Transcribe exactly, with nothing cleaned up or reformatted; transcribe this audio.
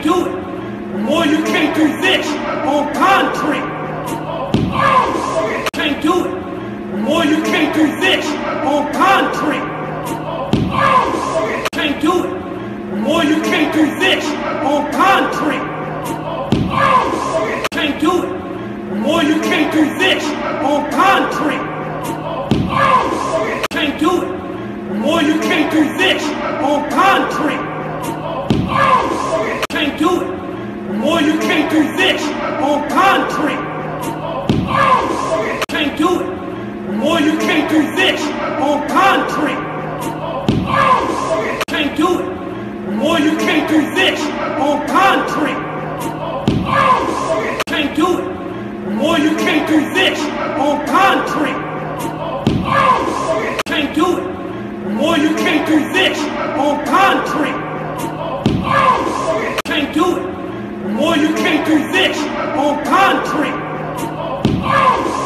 do it. The more you can't do this on concrete. Can't do it. The more you can't do this on concrete. Can't do it. The more you can't do this on concrete. Can't do it. The more you can't do this on concrete. Can't do it. The more you can't do this on concrete. Can't do it. The more you can't do this on concrete. Can't do it. The more you can't do this on concrete. Can't do it. The more you can't do this on concrete. Can't do it. The more you can't do this on concrete. Can't do it. The more you can't do this on concrete. Can't do it. The more you can't do this on concrete.